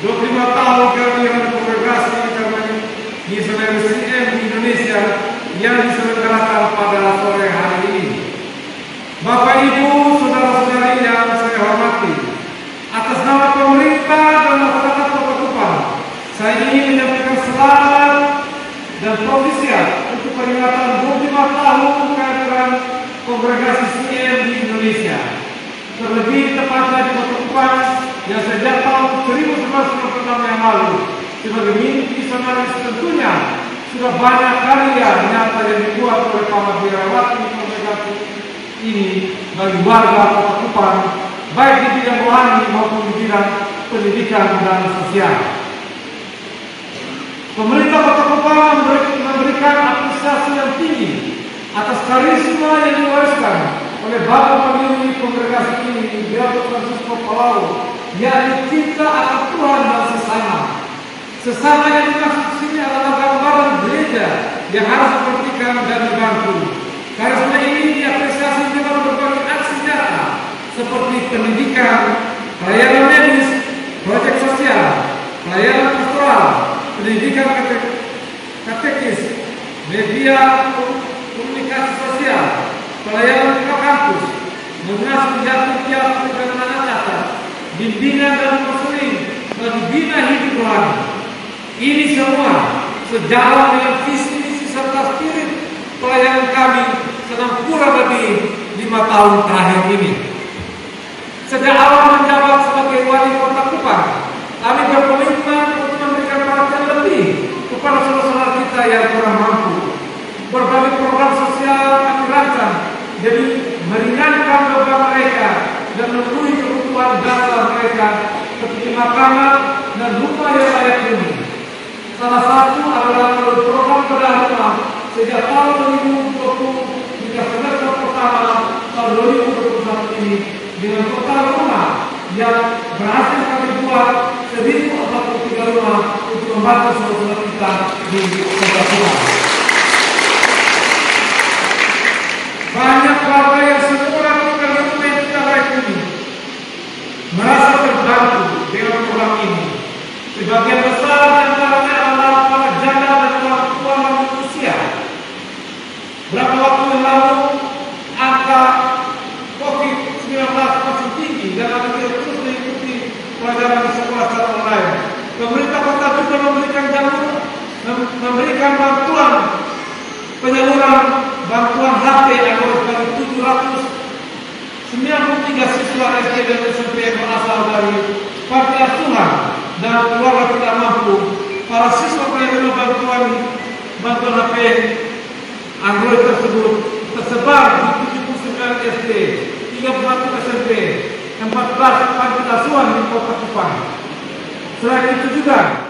25 tahun kami yang berkongregasi kami di Saudara CM di Indonesia yang diselenggarakan pada sore hari ini. Bapak Ibu, saudara-saudari yang saya hormati, atas nama pemerintah dan masyarakat Kota Kupang, saya ingin menyampaikan selamat dan provisiat untuk peringatan 25 tahun kehadiran kongregasi CM di Indonesia. Terlebih tepatnya di Kota Kupang yang sejak tahun 1996 yang lalu sebagai mimpi visionaris tentunya sudah banyak karya nyata yang dibuat oleh para biarawati kongregasi ini bagi warga Kota Kupang, baik di bidang rohani maupun di bidang pendidikan dan sosial. Pemerintah Kota Kupang memberikan apresiasi yang tinggi atas karisma yang diwariskan oleh Bapak pendiri kongregasi ini, Beato Francisco Palau, yakni cinta akan Tuhan dan sesama. Sesama yang dimaksud sini adalah gambaran gereja yang harus diperhatikan dan dibantu. Karisma ini diapresiasi dengan berbagai aksi nyata seperti pendidikan, pelayanan medis, proyek sosial, pelayanan pastoral, pendidikan katekis, media komunikasi sosial, pelayanan ke kampus, mengasuh yatim piatu dan anak cacat, bimbingan dan konseling bagi bina hidup rohani. Ini semua sejalan dengan visi misi serta spirit pelayanan kami selama kurang lebih 5 tahun terakhir ini. Sejak awal menjabat sebagai wali Kota Kupang, kami berkomitmen untuk memberikan perhatian lebih kepada saudara-saudara kita yang kurang mampu. Berbagai program sosial kami rancang demi meringankan beban mereka dan memenuhi kebutuhan dasar mereka seperti makanan dan rumah yang layak huni. Salah satu adalah program bedah rumah sejak tahun 2020 hingga semester pertama tahun 2021 ini dengan total rumah yang berhasil kami buat 1.043 rumah untuk membantu saudara kita di Kota Kupang. Banyak warga yang semula lakukan rumah yang tidak layak huni merasa terbantu dengan program ini. Sebagian besar antaranya adalah para janda dan orang tua lanjut usia. Berapa waktu yang lalu angka COVID-19 masih tinggi dan akan terus mengikuti pelajaran di sekolah secara online. Pemerintah kota juga memberikan bantuan penyaluran bantuan HP agar dari 793 siswa SD dan SMP yang berasal dari panti asuhan dan keluarga tidak mampu. Para siswa penerima bantuan HP Android tersebut tersebar di 79 SD, 31 SMP, 14 panti asuhan di Kota Kupang. Selain itu juga